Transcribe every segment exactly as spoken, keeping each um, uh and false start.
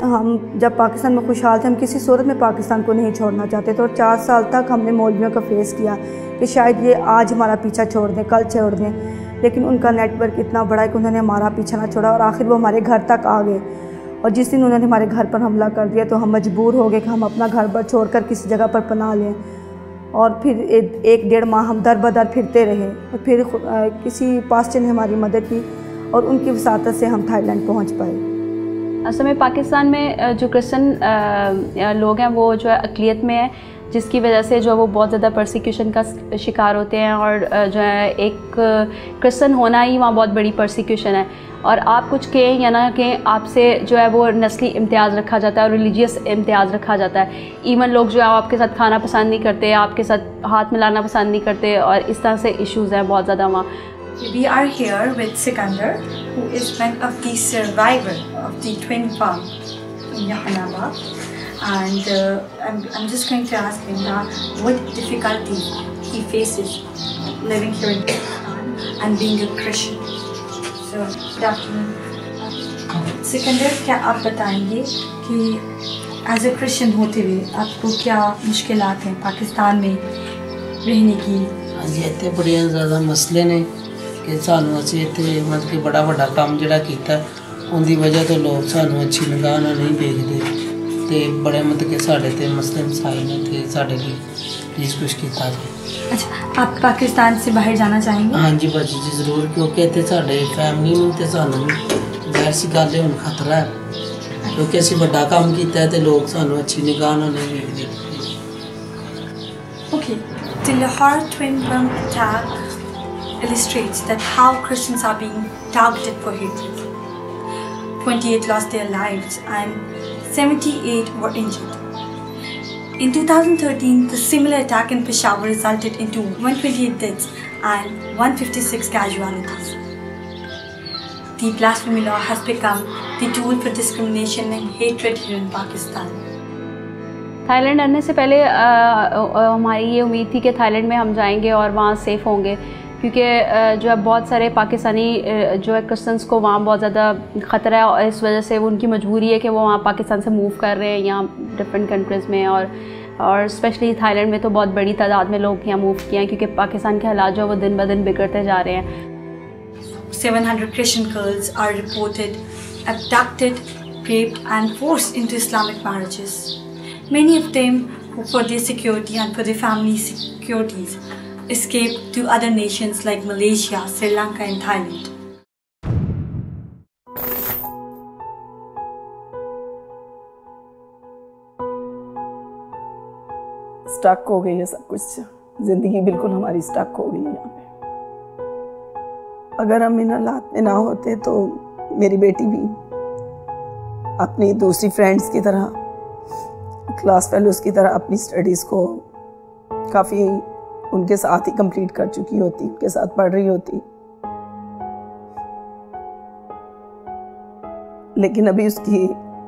हम जब पाकिस्तान में खुशहाल थे, हम किसी सूरत में पाकिस्तान को नहीं छोड़ना चाहते थे। और चार साल तक हमने मौलवियों का फेस किया कि शायद ये आज हमारा पीछा छोड़ दें, कल छोड़ दें, लेकिन उनका नेटवर्क इतना बड़ा है कि उन्होंने हमारा पीछा ना छोड़ा और आखिर वो हमारे घर तक आ गए। और जिस दिन उन्होंने हमारे घर पर हमला कर दिया तो हम मजबूर हो गए कि हम अपना घर पर छोड़कर किसी जगह पर पनाह लें। और फिर एक डेढ़ माह हम दर बदर फिरते रहे और फिर किसी पास्टर ने हमारी मदद की और उनकी वसातत से हम थाईलैंड पहुंच पाए। असल में पाकिस्तान में जो क्रिश्चियन लोग हैं वो जो है अक़लियत में है, जिसकी वजह से जो वो बहुत ज़्यादा परसिक्यूशन का शिकार होते हैं। और जो है एक क्रिश्चियन होना ही वहाँ बहुत बड़ी परसिक्यूशन है। और आप कुछ कहें या ना कहें, आपसे जो है वो नस्ली इम्तियाज़ रखा जाता है और रिलीजियस इम्तियाज़ रखा जाता है। इवन लोग जो है आपके साथ खाना पसंद नहीं करते, आपके साथ हाथ मिलाना पसंद नहीं करते, और इस तरह से इश्यूज़ हैं बहुत ज़्यादा वहाँ। We are here with Sikandar, who is one of the survivor of the twin bomb in Jahanabad, and uh, I'm, I'm just going to ask him now what difficulty he faces living here in Pakistan and being a Christian. So, good afternoon. Sikandar, क्या आप बताएंगे कि as a Christian होते हुए आपको क्या मुश्किलात हैं पाकिस्तान में रहने की? हाँ जी, इतने बड़े ज़्यादा मसले ने कि सानू असीं इत्थे मतलब कि बड़ा वड्डा काम जिहड़ा कीता उनकी वजह तो लोग सानू अच्छी निगाह नाल नहीं देखते ते बड़े मतलब कि साढ़े ते मसले मसाइल ने ते साढ़े लिए प्लीज़ कुछ कीता जाए। अच्छा, आप पाकिस्तान से बाहर जाना चाहेंगे? हाँ जी भाजी जी ज़रूर, क्योंकि इत्थे साढ़े फैमिली नूं ते सानू ज़ाहिर सी गल है हुण खतरा है, क्योंकि असीं वड्डा काम कीता है ते लोग सानू अच्छी निगाह नाल नहीं देखते। Okay, the Lahore twin bomb attack illustrates that how Christians are being targeted for hatred. twenty-eight lost their lives and seventy-eight were injured. In two thousand thirteen, the similar attack in Peshawar resulted into one hundred twenty-eight deaths and one hundred fifty-six casualties. The blasphemy law has become the tool for discrimination and hatred here in Pakistan. Thailand आने से पहले आ, आ, हमारी ये उम्मीद थी कि Thailand में हम जाएंगे और वहाँ सेफ़ होंगे, क्योंकि जो है बहुत सारे पाकिस्तानी जो है क्रिश्चियंस को वहाँ बहुत ज़्यादा ख़तरा है, और इस वजह से वो उनकी मजबूरी है कि वो वहाँ पाकिस्तान से मूव कर रहे हैं यहाँ डिफरेंट कंट्रीज़ में। और और स्पेशली थाईलैंड में तो बहुत बड़ी तादाद में लोग यहाँ मूव किए हैं, क्योंकि पाकिस्तान के हालात जो है वो दिन ब दिन बिगड़ते जा रहे हैं। seven hundred Christian girls are reported abducted, raped and forced into Islamic marriages. Many of them, who for their security and for their family securities, escape to other nations like Malaysia, Sri Lanka and Thailand. Stuck हो गई है सब कुछ, ज़िंदगी बिल्कुल हमारी stuck हो गई है यहाँ पे। अगर हम इन हालात में ना होते तो मेरी बेटी भी अपनी दूसरी फ्रेंड्स की तरह, क्लास फेलोज़ की तरह अपनी स्टडीज़ को काफ़ी उनके साथ ही कंप्लीट कर चुकी होती, उनके साथ पढ़ रही होती। लेकिन अभी उसकी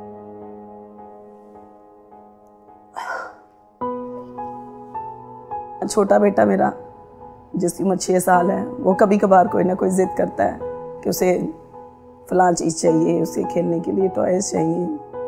छोटा बेटा मेरा, जिसकी उम्र छः साल है, वो कभी कभार कोई ना कोई ज़िद करता है कि उसे फलां चीज़ चाहिए, उसे खेलने के लिए टॉयज़ चाहिए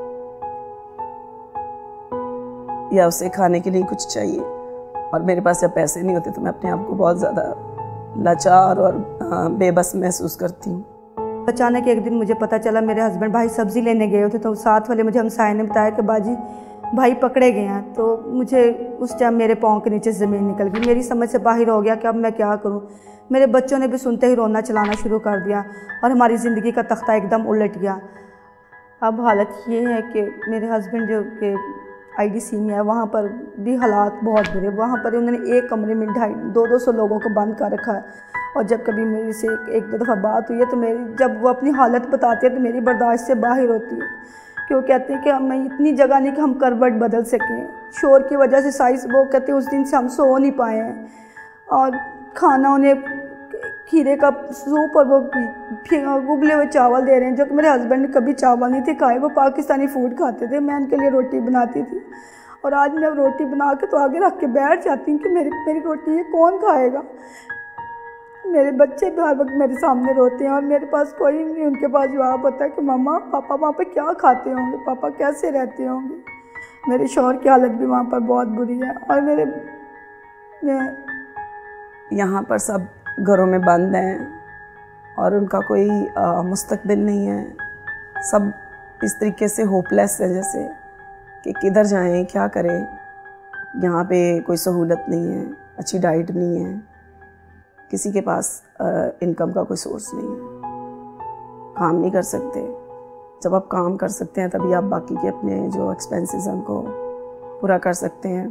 या उसे खाने के लिए कुछ चाहिए। और मेरे पास जब पैसे नहीं होते तो मैं अपने आप को बहुत ज़्यादा लाचार और बेबस महसूस करती हूँ। अचानक एक दिन मुझे पता चला, मेरे हस्बैंड भाई सब्ज़ी लेने गए होते तो साथ वाले मुझे हमसाये ने बताया कि बाजी भाई पकड़े गए हैं। तो मुझे उस टाइम मेरे पाँव के नीचे ज़मीन निकल गई, मेरी समझ से बाहर हो गया कि अब मैं क्या करूं। मेरे बच्चों ने भी सुनते ही रोना चलाना शुरू कर दिया और हमारी ज़िंदगी का तख्ता एकदम उलट गया। अब हालत ये है कि मेरे हस्बैंड जो कि आई डी सी में है, वहाँ पर भी हालात बहुत बुरे। वहाँ पर उन्होंने एक कमरे में ढाई दो दो सौ लोगों को बंद कर रखा है। और जब कभी मेरे से एक दो दफ़ा बात हुई है तो मेरी जब वो अपनी हालत बताते हैं तो मेरी बर्दाश्त से बाहर होती है, कि वो कहते हैं कि हमें इतनी जगह नहीं कि हम करवट बदल सकें। शोर की वजह से साइज वो कहते हैं उस दिन से हम सो नहीं पाए हैं। और खाना उन्हें खीरे का सूप और वो उबले हुए चावल दे रहे हैं, जो कि मेरे हस्बैंड ने कभी चावल नहीं थे खाए, वो पाकिस्तानी फ़ूड खाते थे। मैं उनके लिए रोटी बनाती थी और आज मैं रोटी बना के तो आगे रख के बैठ जाती हूँ कि मेरी मेरी रोटी ये कौन खाएगा। मेरे बच्चे भी हर वक्त मेरे सामने रोते हैं और मेरे पास कोई नहीं उनके पास जवाब होता है कि मम्मा पापा वहाँ पे क्या खाते होंगे, पापा कैसे रहते होंगे। मेरे शौहर की हालत भी वहाँ पर बहुत बुरी है और मेरे यहाँ पर सब घरों में बंद हैं और उनका कोई मुस्तकबिल नहीं है। सब इस तरीके से होपलेस है जैसे कि किधर जाएं, क्या करें। यहाँ पे कोई सहूलत नहीं है, अच्छी डाइट नहीं है, किसी के पास इनकम का कोई सोर्स नहीं है, काम नहीं कर सकते। जब आप काम कर सकते हैं तभी आप बाकी के अपने जो एक्सपेंसेस हैं उनको पूरा कर सकते हैं।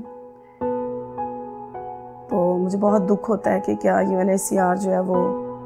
तो मुझे बहुत दुख होता है कि क्या U N H C R जो है वो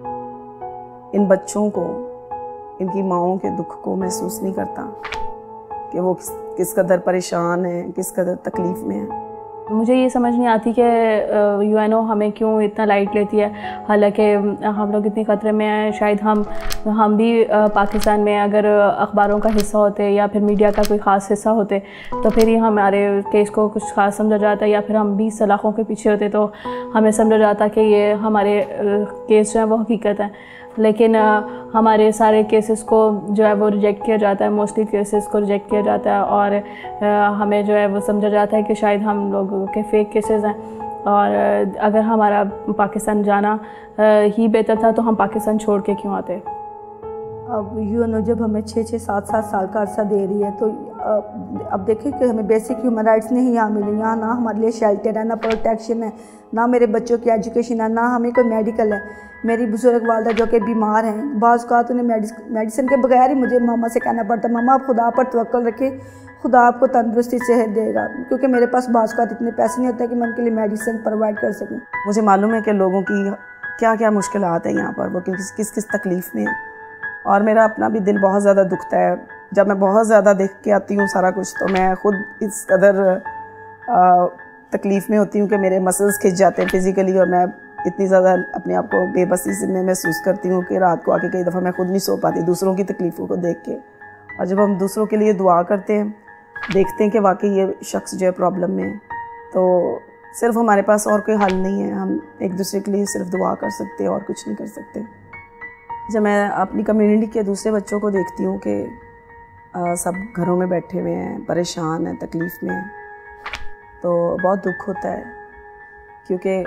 इन बच्चों को, इनकी माओं के दुख को महसूस नहीं करता कि वो किस किस कदर परेशान हैं, किस कदर तकलीफ़ में हैं। मुझे ये समझ नहीं आती कि यू एन ओ हमें क्यों इतना लाइट लेती है, हालांकि हम लोग इतने ख़तरे में हैं। शायद हम हम भी पाकिस्तान में अगर अखबारों का हिस्सा होते या फिर मीडिया का कोई ख़ास हिस्सा होते तो फिर ही हमारे केस को कुछ ख़ास समझा जाता, या फिर हम भी सलाखों के पीछे होते तो हमें समझा जाता कि ये हमारे केस जो है वो हकीकत है। लेकिन हमारे सारे केसेस को जो है वो रिजेक्ट किया जाता है, मोस्टली केसेस को रिजेक्ट किया जाता है और हमें जो है वो समझा जाता है कि शायद हम लोगों के फेक केसेस हैं। और अगर हमारा पाकिस्तान जाना ही बेहतर था तो हम पाकिस्तान छोड़ के क्यों आते। अब यू एन ओ जब हमें छः छः सात सात साल का अर्सा दे रही है तो अब देखें कि हमें बेसिक ह्यूमन राइट्स नहीं यहाँ मिले। यहाँ ना हमारे लिए शेल्टर है, ना प्रोटेक्शन है, ना मेरे बच्चों की एजुकेशन है, ना हमें कोई मेडिकल है। मेरी बुजुर्ग वालदा जो कि बीमार हैं, बाज़ का तो उन्हें मेडिसिन के बगैर ही मुझे मामा से कहना पड़ता है मम्मा आप खुदा पर तवक्कल रखें, खुदा आपको तंदुरुस्ती सेहत देगा, क्योंकि मेरे पास बाज़ का इतने पैसे नहीं होते कि मैं उनके लिए मेडिसिन प्रोवाइड कर सकूँ। मुझे मालूम है कि लोगों की क्या क्या मुश्किलात हैं यहाँ पर, वो किस किस किस तकलीफ़ में है और मेरा अपना भी दिल बहुत ज़्यादा दुखता है जब मैं बहुत ज़्यादा देख के आती हूँ सारा कुछ। तो मैं ख़ुद इस कदर तकलीफ़ में होती हूँ कि मेरे मसल्स खिंच जाते हैं फिज़िकली और मैं इतनी ज़्यादा अपने आप को बेबसी से मैं महसूस करती हूँ कि रात को आके कई दफ़ा मैं खुद नहीं सो पाती दूसरों की तकलीफ़ों को देख के। और जब हम दूसरों के लिए दुआ करते हैं, देखते हैं कि वाकई ये शख्स जो है प्रॉब्लम में है, तो सिर्फ हमारे पास और कोई हल नहीं है। हम एक दूसरे के लिए सिर्फ दुआ कर सकते हैं और कुछ नहीं कर सकते। जब मैं अपनी कम्युनिटी के दूसरे बच्चों को देखती हूँ कि सब घरों में बैठे हुए हैं, परेशान हैं, तकलीफ़ में हैं, तो बहुत दुख होता है। क्योंकि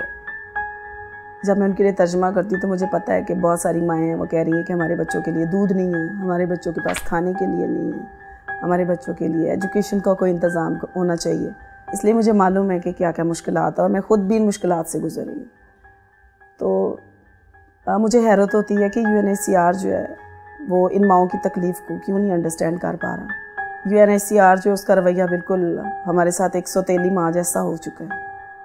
जब मैं उनके लिए तर्जमा करती हूँ तो मुझे पता है कि बहुत सारी माएँ हैं वो कह रही हैं कि हमारे बच्चों के लिए दूध नहीं है, हमारे बच्चों के पास खाने के लिए नहीं है, हमारे बच्चों के लिए एजुकेशन का कोई इंतज़ाम होना चाहिए। इसलिए मुझे मालूम है कि क्या क्या मुश्किलात है और मैं ख़ुद भी इन मुश्किलात से गुज़र रही हूँ। तो आ, मुझे हैरत होती है कि U N H C R जो है वो इन माओं की तकलीफ़ को क्यों नहीं अंडरस्टैंड कर पा रहा। U N H C R जो उसका रवैया बिल्कुल हमारे साथ एक सौतेली माँ जैसा हो चुका है।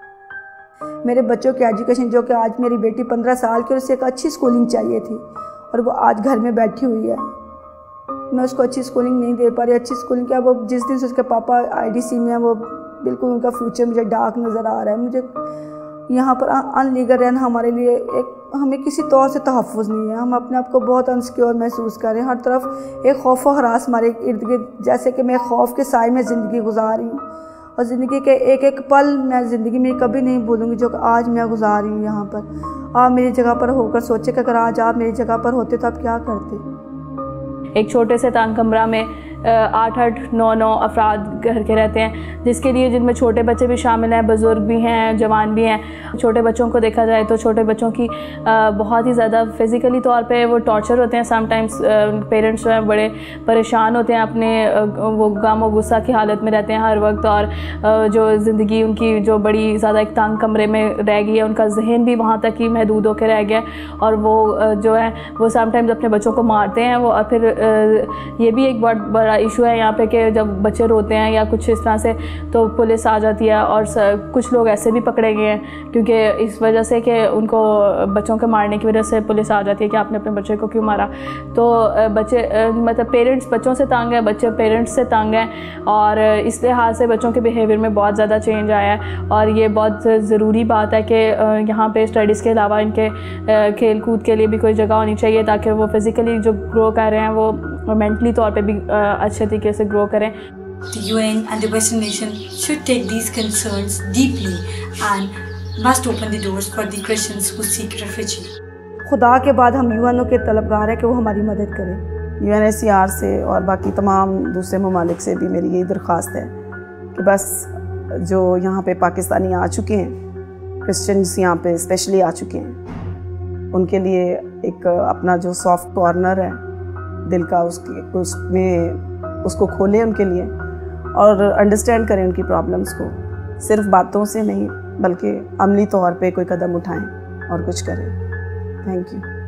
मेरे बच्चों की एजुकेशन, जो कि आज मेरी बेटी पंद्रह साल की, उसे एक अच्छी स्कूलिंग चाहिए थी और वो आज घर में बैठी हुई है। मैं उसको अच्छी स्कूलिंग नहीं दे पा रही। अच्छी स्कूलिंग क्या, वो जिस दिन से उसके पापा आई डी सी में हैं वो बिल्कुल उनका फ्यूचर मुझे डार्क नज़र आ रहा है। मुझे यहाँ पर अनलीगल रहना हमारे लिए एक, हमें किसी तौर से तहफ़्फ़ुज़ नहीं है। हम अपने आप को बहुत अनसिक्योर महसूस कर रहे हैं। हर तरफ एक खौफ और हरास हमारे इर्द गिर्द, जैसे कि मैं खौफ के साए में ज़िंदगी गुजार रही हूँ और ज़िंदगी के एक एक पल मैं ज़िंदगी में कभी नहीं भूलूँगी जो कि आज मैं गुजार रही हूँ यहाँ पर। आप मेरी जगह पर होकर सोचे कि अगर आज आप मेरी जगह पर होते तो आप क्या करते। एक छोटे से तांग कमरा में आठ आठ नौ नौ अफराद घर के रहते हैं, जिसके लिए जिनमें छोटे बच्चे भी शामिल हैं, बुज़ुर्ग भी हैं, जवान भी हैं। छोटे बच्चों को देखा जाए तो छोटे बच्चों की बहुत ही ज़्यादा फ़िज़िकली तौर पे वो टॉर्चर होते हैं। समटाइम्स पेरेंट्स जो हैं बड़े परेशान होते हैं, अपने वो गम और गुस्सा की हालत में रहते हैं हर वक्त। और जो ज़िंदगी उनकी जो बड़ी ज़्यादा एक तंग कमरे में रह गई है, उनका जहन भी वहाँ तक ही महदूद होकर रह गया और वो जो है वो समटाइम्स अपने बच्चों को मारते हैं। वो फिर ये भी एक बहुत बड़ा इशू है यहाँ पे कि जब बच्चे रोते हैं या कुछ इस तरह से तो पुलिस आ जाती है। और कुछ लोग ऐसे भी पकड़े गए हैं क्योंकि इस वजह से कि उनको बच्चों के मारने की वजह से पुलिस आ जाती है कि आपने अपने बच्चे को क्यों मारा। तो बच्चे मतलब पेरेंट्स बच्चों से तंग है, बच्चे पेरेंट्स से तंग हैं और इस लिहाज से बच्चों के बिहेवियर में बहुत ज़्यादा चेंज आया है। और ये बहुत ज़रूरी बात है कि यहाँ पे स्टडीज़ के अलावा इनके खेल कूद के लिए भी कोई जगह होनी चाहिए ताकि वो फिज़िकली जो ग्रो कर रहे हैं वो मेंटली तौर पे भी अच्छे तरीके से ग्रो करें। The U N and the Western nations should take these concerns deeply and must open the doors for the Christians who seek refuge. खुदा के बाद हम यू एन ओ के तलबगार हैं कि वो हमारी मदद करें। U N H C R से और बाकी तमाम दूसरे ममालिक से भी मेरी यही दरख्वास्त है कि बस जो यहाँ पे पाकिस्तानी आ चुके हैं, क्रिश्चियंस यहाँ पे स्पेशली आ चुके हैं, उनके लिए एक अपना जो सॉफ्ट कॉर्नर है दिल का, उसके उसमें उसको खोलें उनके लिए और अंडरस्टैंड करें उनकी प्रॉब्लम्स को, सिर्फ बातों से नहीं बल्कि अमली तौर पे कोई कदम उठाएं और कुछ करें। Thank you.